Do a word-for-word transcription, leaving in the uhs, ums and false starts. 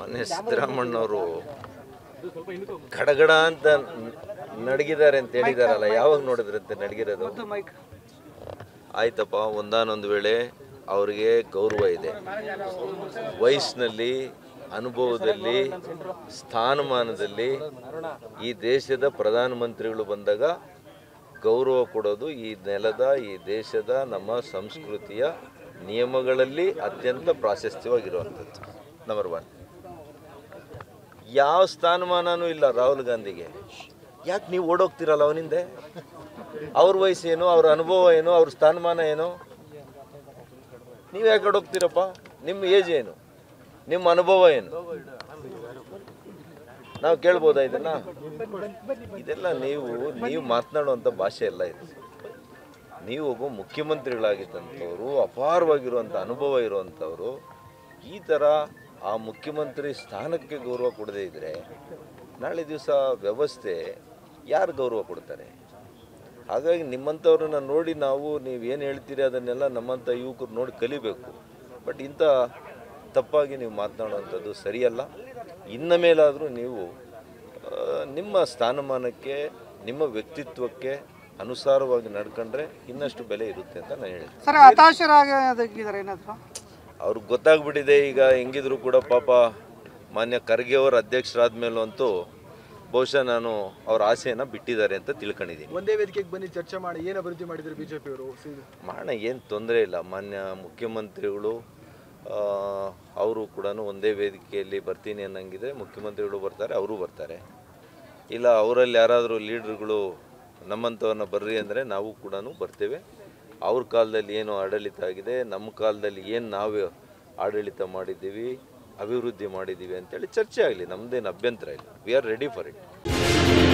ಮಾನ್ಯ ಸಿದ್ದರಾಮಣ್ಣವರು ಗಡಗಡ ಅಂತ ನಡಗಿದ್ದಾರೆ ಅಂತ ಹೇಳಿದಾರಲ್ಲ, ಯಾವಾಗ ನೋಡಿದ್ರಂತೆ ನಡಗಿರೋದು? ಆಯ್ತಪ್ಪ, ಒಂದಾನೊಂದು ವೇಳೆ ಅವ್ರಿಗೆ ಗೌರವ ಇದೆ, ವಯಸ್ಸಿನಲ್ಲಿ, ಅನುಭವದಲ್ಲಿ, ಸ್ಥಾನಮಾನದಲ್ಲಿ. ಈ ದೇಶದ ಪ್ರಧಾನಮಂತ್ರಿಗಳು ಬಂದಾಗ ಗೌರವ ಕೊಡೋದು ಈ ನೆಲದ, ಈ ದೇಶದ, ನಮ್ಮ ಸಂಸ್ಕೃತಿಯ ನಿಯಮಗಳಲ್ಲಿ ಅತ್ಯಂತ ಪ್ರಾಶಸ್ತ್ಯವಾಗಿರುವಂಥದ್ದು. Number one. ಯಾವ ಸ್ಥಾನಮಾನನೂ ಇಲ್ಲ ರಾಹುಲ್ ಗಾಂಧಿಗೆ. ಯಾಕೆ ನೀವು ಓಡೋಗ್ತಿರಲ್ಲ ಅವನಿಂದೆ? ಅವ್ರ ವಯಸ್ಸೇನು, ಅವ್ರ ಅನುಭವ ಏನು, ಅವ್ರ ಸ್ಥಾನಮಾನ ಏನು? ನೀವು ಯಾಕೆ ಓಡೋಗ್ತೀರಪ್ಪ? ನಿಮ್ಮ ಏಜ್ ಏನು, ನಿಮ್ಮ ಅನುಭವ ಏನು? ನಾವು ಕೇಳ್ಬೋದಾ ಇದನ್ನ? ಇದೆಲ್ಲ ನೀವು ನೀವು ಮಾತನಾಡುವಂಥ ಭಾಷೆ ಎಲ್ಲ ಇದೆ. ನೀವು ಒಬ್ಬ ಮುಖ್ಯಮಂತ್ರಿಗಳಾಗಿದ್ದಂಥವ್ರು, ಅಪಾರವಾಗಿರುವಂಥ ಅನುಭವ ಇರುವಂಥವ್ರು, ಈ ಥರ ಆ ಮುಖ್ಯಮಂತ್ರಿ ಸ್ಥಾನಕ್ಕೆ ಗೌರವ ಕೊಡದೇ ಇದ್ದರೆ ನಾಳೆ ದಿವಸ ವ್ಯವಸ್ಥೆ ಯಾರು ಗೌರವ ಕೊಡ್ತಾರೆ? ಹಾಗಾಗಿ ನಿಮ್ಮಂಥವ್ರನ್ನ ನೋಡಿ ನಾವು ನೀವೇನು ಹೇಳ್ತೀರಿ ಅದನ್ನೆಲ್ಲ ನಮ್ಮಂಥ ಯುವಕರು ನೋಡಿ ಕಲಿಬೇಕು. ಬಟ್ ಇಂಥ ತಪ್ಪಾಗಿ ನೀವು ಮಾತನಾಡುವಂಥದ್ದು ಸರಿಯಲ್ಲ. ಇನ್ನು ಮೇಲಾದರೂ ನೀವು ನಿಮ್ಮ ಸ್ಥಾನಮಾನಕ್ಕೆ, ನಿಮ್ಮ ವ್ಯಕ್ತಿತ್ವಕ್ಕೆ ಅನುಸಾರವಾಗಿ ನಡ್ಕೊಂಡ್ರೆ ಇನ್ನಷ್ಟು ಬೆಲೆ ಇರುತ್ತೆ ಅಂತ ನಾನು ಹೇಳ್ತೀನಿ. ಸರ್, ಹತಾಶರಾಗಿದ್ದಾರೆ ಏನಾದರೂ? ಅವ್ರಿಗೆ ಗೊತ್ತಾಗ್ಬಿಟ್ಟಿದೆ ಈಗ. ಹೆಂಗಿದ್ರು ಕೂಡ ಪಾಪ ಮಾನ್ಯ ಖರ್ಗೆ ಅವರ ಅಧ್ಯಕ್ಷರಾದ ಮೇಲಂತೂ ಬಹುಶಃ ನಾನು ಅವ್ರ ಆಸೆಯನ್ನು ಬಿಟ್ಟಿದ್ದಾರೆ ಅಂತ ತಿಳ್ಕೊಂಡಿದ್ದೀನಿ. ಒಂದೇ ವೇದಿಕೆಗೆ ಬನ್ನಿ ಚರ್ಚೆ ಮಾಡಿ ಏನು ಅಭಿವೃದ್ಧಿ ಮಾಡಿದ್ರು ಬಿಜೆಪಿಯವರು? ಮಾಡೋಣ, ಏನು ತೊಂದರೆ ಇಲ್ಲ. ಮಾನ್ಯ ಮುಖ್ಯಮಂತ್ರಿಗಳು ಅವರು ಕೂಡ ಒಂದೇ ವೇದಿಕೆಯಲ್ಲಿ ಬರ್ತೀನಿ ಅನ್ನಂಗಿದೆ. ಮುಖ್ಯಮಂತ್ರಿಗಳು ಬರ್ತಾರೆ, ಅವರು ಬರ್ತಾರೆ. ಇಲ್ಲ ಅವರಲ್ಲಿ ಯಾರಾದರೂ ಲೀಡ್ರುಗಳು ನಮ್ಮಂಥವ್ರನ್ನ ಬರ್ರಿ ಅಂದರೆ ನಾವು ಕೂಡ ಬರ್ತೇವೆ. ಅವ್ರ ಕಾಲದಲ್ಲಿ ಏನು ಆಡಳಿತ ಆಗಿದೆ, ನಮ್ಮ ಕಾಲದಲ್ಲಿ ಏನು ನಾವು ಆಡಳಿತ ಮಾಡಿದ್ದೀವಿ, ಅಭಿವೃದ್ಧಿ ಮಾಡಿದ್ದೀವಿ ಅಂತೇಳಿ ಚರ್ಚೆ ಆಗಲಿ, ನಮ್ಮದೇನು ಅಭ್ಯಂತರ ಇಲ್ಲ. We are ready for it.